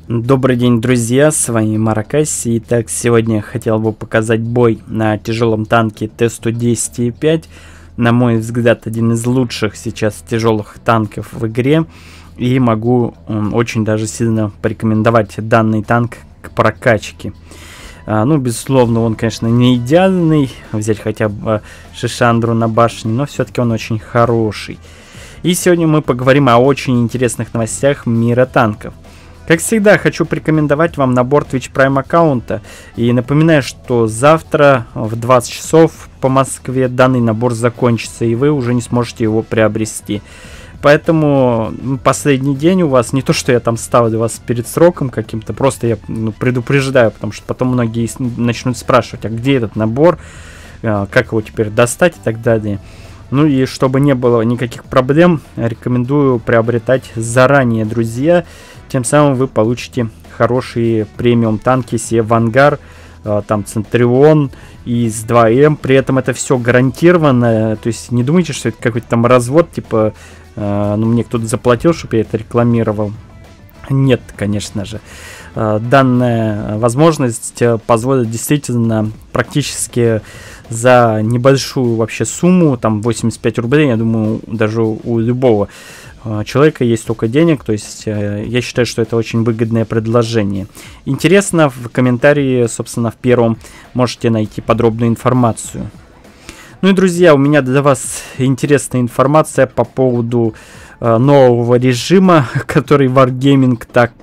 Добрый день, друзья, с вами Маракаси. Итак, сегодня я хотел бы показать бой на тяжелом танке Т-110Е5. На мой взгляд, один из лучших сейчас тяжелых танков в игре. И могу очень даже сильно порекомендовать данный танк к прокачке. Ну, безусловно, он, конечно, не идеальный. Взять хотя бы Шишандру на башне, но все-таки он очень хороший. И сегодня мы поговорим о очень интересных новостях мира танков. Как всегда, хочу порекомендовать вам набор Twitch Prime аккаунта. И напоминаю, что завтра в 20 часов по Москве данный набор закончится, и вы уже не сможете его приобрести. Поэтому последний день у вас, не то что я там ставлю вас перед сроком каким-то, просто я предупреждаю, потому что потом многие начнут спрашивать, а где этот набор, как его теперь достать и так далее. Ну и чтобы не было никаких проблем, рекомендую приобретать заранее, друзья. Тем самым вы получите хорошие премиум танки себе Вангар, там Центурион и ИС-2М. При этом это все гарантированно. То есть не думайте, что это какой-то там развод, типа, ну мне кто-то заплатил, чтобы я это рекламировал. Нет, конечно же. Данная возможность позволит действительно практически за небольшую вообще сумму, там 85 рублей, я думаю, даже у любого человека есть столько денег, то есть я считаю, что это очень выгодное предложение. Интересно, в комментарии, собственно, в первом можете найти подробную информацию. Ну и, друзья, у меня для вас интересная информация по поводу нового режима, который Wargaming так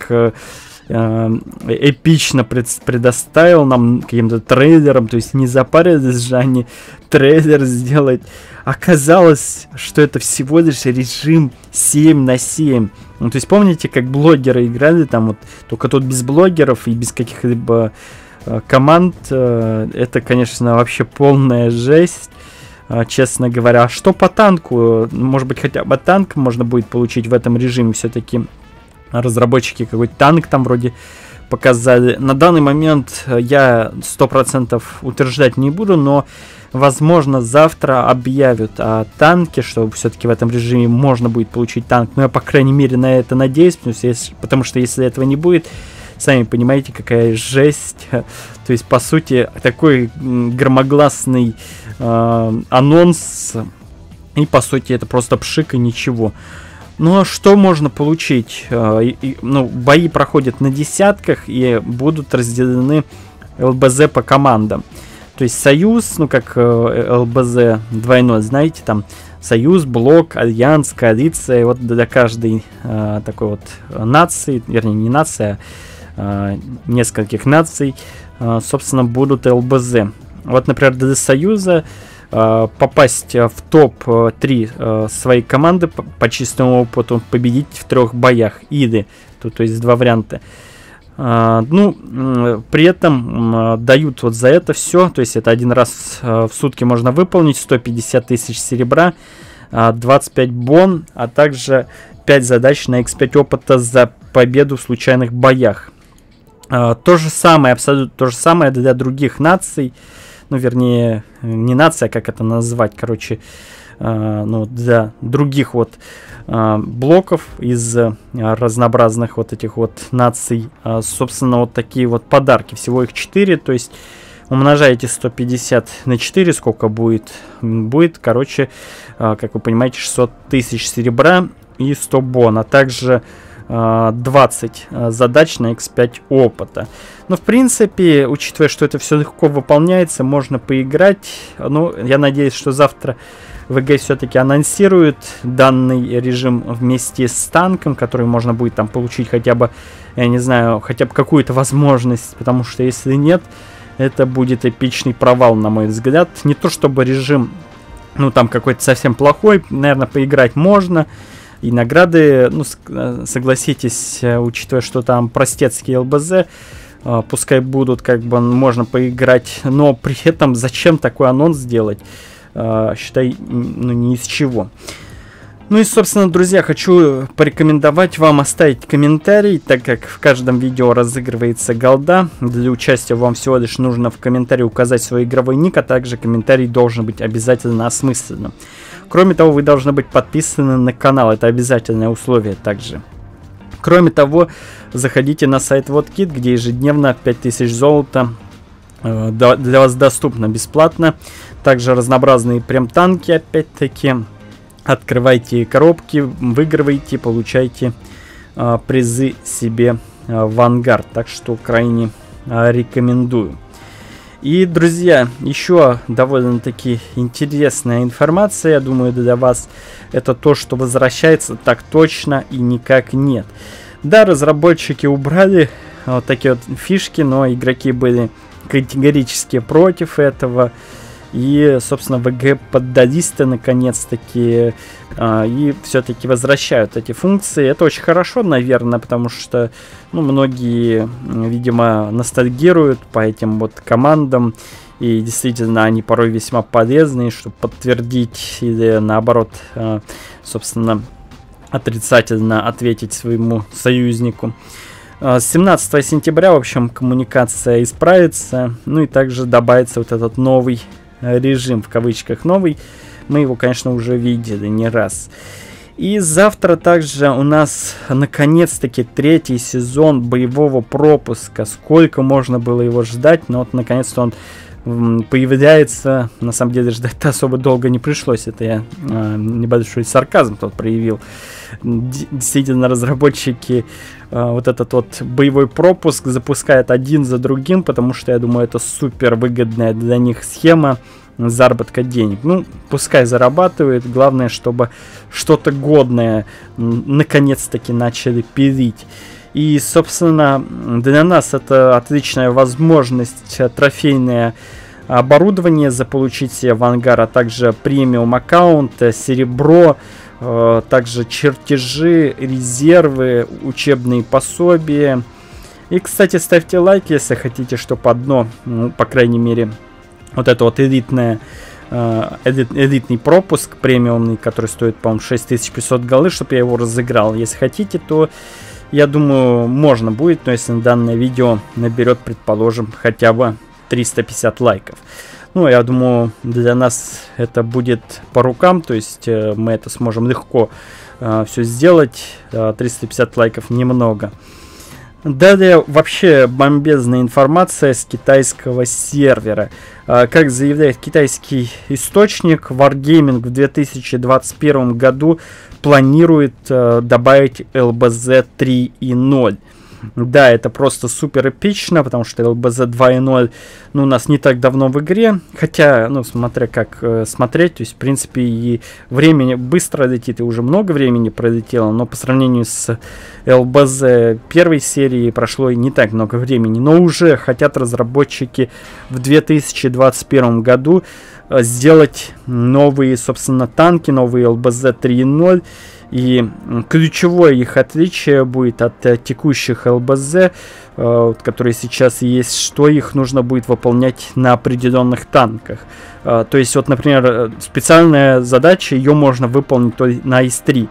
эпично предоставил нам каким-то трейлером, то есть не запарились же они трейлер сделать. Оказалось, что это всего лишь режим 7 на 7. Ну, то есть помните, как блогеры играли там, вот, только тут без блогеров и без каких-либо команд. Это, конечно, вообще полная жесть, честно говоря. А что по танку? Может быть, хотя бы танк можно будет получить в этом режиме. Все-таки разработчики какой-то танк там вроде показали. На данный момент я 100% утверждать не буду, но возможно завтра объявят о танке, что все-таки в этом режиме можно будет получить танк. Но я, по крайней мере, на это надеюсь, потому что если этого не будет, сами понимаете, какая жесть. То есть, по сути, такой громогласный анонс, и, по сути, это просто пшик и ничего. Ну а что можно получить? Бои проходят на десятках и будут разделены ЛБЗ по командам. То есть Союз, ну как ЛБЗ двойной, знаете, там Союз, Блок, Альянс, Коалиция. Вот для каждой такой вот нации, вернее не нация, а нескольких наций, собственно, будут ЛБЗ. Вот, например, для Союза попасть в топ-3 своей команды по чистому опыту, победить в 3 боях. Или, то есть 2 варианта. При этом дают вот за это все, то есть это один раз в сутки можно выполнить, 150 тысяч серебра, 25 бон, а также 5 задач на x5 опыта за победу в случайных боях. То же самое, абсолютно то же самое для других наций. Ну, вернее, не нация, а как это назвать, короче, для других вот блоков из разнообразных вот этих вот наций, собственно, вот такие вот подарки. Всего их 4, то есть умножаете 150 на 4, сколько будет? Будет, короче, как вы понимаете, 600 тысяч серебра и 100 бон, а также 20 задач на x5 опыта. Но в принципе, учитывая, что это все легко выполняется, можно поиграть. Ну, я надеюсь, что завтра ВГ все-таки анонсирует данный режим вместе с танком, который можно будет там получить хотя бы, я не знаю, хотя бы какую-то возможность, потому что если нет, это будет эпичный провал, на мой взгляд. Не то чтобы режим, ну там какой-то совсем плохой, наверное, поиграть можно. И награды, ну, согласитесь, учитывая, что там простецкие ЛБЗ, пускай будут, как бы, можно поиграть, но при этом зачем такой анонс сделать, считай, ну, ни из чего. Ну и, собственно, друзья, хочу порекомендовать вам оставить комментарий, так как в каждом видео разыгрывается голда. Для участия вам всего лишь нужно в комментарии указать свой игровой ник, а также комментарий должен быть обязательно осмысленным. Кроме того, вы должны быть подписаны на канал, это обязательное условие также. Кроме того, заходите на сайт WotKit, где ежедневно 5000 золота для вас доступно бесплатно. Также разнообразные прям танки, опять-таки. Открывайте коробки, выигрывайте, получайте призы себе в ангар. Так что крайне рекомендую. И, друзья, еще довольно-таки интересная информация, я думаю, для вас. Это то, что возвращается так точно и никак нет. Да, разработчики убрали вот такие вот фишки, но игроки были категорически против этого. И, собственно, ВГ поддались-то наконец-таки и все-таки возвращают эти функции. Это очень хорошо, наверное, потому что многие, видимо, ностальгируют по этим вот командам. И действительно, они порой весьма полезны, чтобы подтвердить или наоборот, собственно, отрицательно ответить своему союзнику. С 17 сентября, в общем, коммуникация исправится. Ну и также добавится вот этот новый режим, в кавычках новый. Мы его, конечно, уже видели не раз. И завтра также у нас наконец-таки 3-й сезон боевого пропуска. Сколько можно было его ждать, но вот наконец-то он появляется. На самом деле ждать особо долго не пришлось. Это я небольшой сарказм тут проявил. Действительно, разработчики вот этот вот боевой пропуск запускают один за другим, потому что, я думаю, это супер выгодная для них схема заработка денег. Ну, пускай зарабатывают, главное, чтобы что-то годное наконец-таки начали пилить. И, собственно, для нас это отличная возможность трофейное оборудование заполучить себе в ангар, а также премиум аккаунт, серебро, также чертежи, резервы, учебные пособия. И, кстати, ставьте лайк, если хотите, чтобы одно, по крайней мере, вот это вот элитный пропуск премиумный, который стоит, по-моему, 6500 голды, чтобы я его разыграл. Если хотите, то, я думаю, можно будет, но если данное видео наберет, предположим, хотя бы 350 лайков. Ну, я думаю, для нас это будет по рукам, то есть мы это сможем легко все сделать. 350 лайков немного. Далее вообще бомбезная информация с китайского сервера. Как заявляет китайский источник, Wargaming в 2021 году планирует добавить LBZ 3.0. Да, это просто супер эпично, потому что LBZ 2.0 у нас не так давно в игре. Хотя, смотря как смотреть, то есть, в принципе, и времени быстро летит, и уже много времени пролетело. Но по сравнению с LBZ первой серии прошло и не так много времени. Но уже хотят разработчики в 2021 году сделать новые, собственно, танки, новые LBZ 3.0. И ключевое их отличие будет от текущих ЛБЗ, которые сейчас есть, что их нужно будет выполнять на определенных танках. То есть, вот, например, специальная задача, ее можно выполнить только на ИС-3.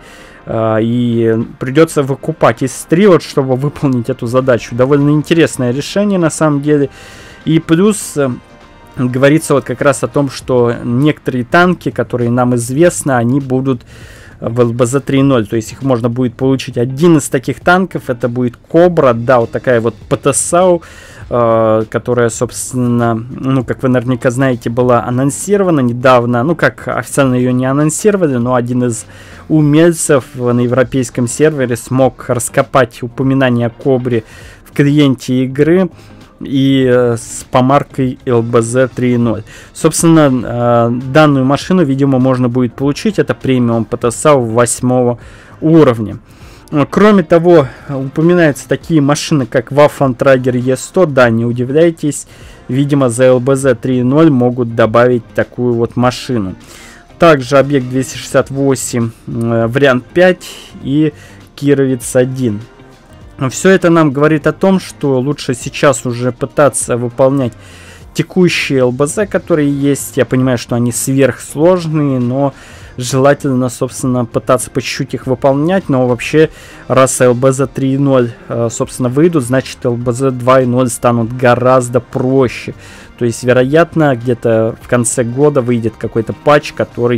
И придется выкупать ИС-3, вот, чтобы выполнить эту задачу. Довольно интересное решение, на самом деле. И плюс говорится вот как раз о том, что некоторые танки, которые нам известны, они будут в LBZ 3.0, то есть их можно будет получить. Один из таких танков, это будет Кобра, да, вот такая вот ПТСАУ, которая, собственно, как вы наверняка знаете, была анонсирована недавно. Как официально ее не анонсировали, но один из умельцев на европейском сервере смог раскопать упоминание о Кобре в клиенте игры и с помаркой LBZ 3.0. Собственно, данную машину, видимо, можно будет получить. Это премиум ПТСАУ 8 уровня. Кроме того, упоминаются такие машины, как Waffenträger E100. Да, не удивляйтесь. Видимо, за LBZ 3.0 могут добавить такую вот машину. Также объект 268, вариант 5 и Кировец 1. Все это нам говорит о том, что лучше сейчас уже пытаться выполнять текущие ЛБЗ, которые есть. Я понимаю, что они сверхсложные, но желательно, собственно, пытаться по чуть-чуть их выполнять. Но вообще, раз ЛБЗ 3.0, собственно, выйдут, значит, ЛБЗ 2.0 станут гораздо проще. То есть, вероятно, где-то в конце года выйдет какой-то патч, который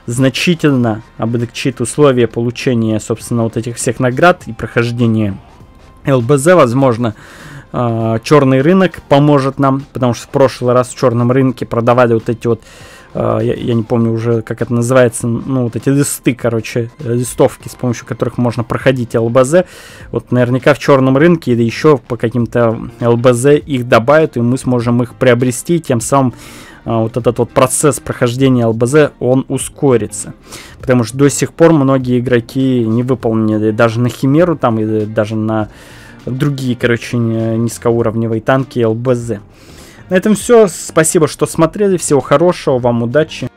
значительно облегчит условия получения, собственно, вот этих всех наград и прохождения ЛБЗ. Возможно, черный рынок поможет нам, потому что в прошлый раз в черном рынке продавали вот эти вот, я не помню уже, как это называется, ну, вот эти листы, короче, листовки, с помощью которых можно проходить ЛБЗ. Вот наверняка в черном рынке или еще по каким-то ЛБЗ их добавят, и мы сможем их приобрести, тем самым вот этот вот процесс прохождения ЛБЗ, он ускорится. Потому что до сих пор многие игроки не выполнили даже на Химеру, там, или даже на другие, короче, низкоуровневые танки ЛБЗ. На этом все. Спасибо, что смотрели. Всего хорошего. Вам удачи.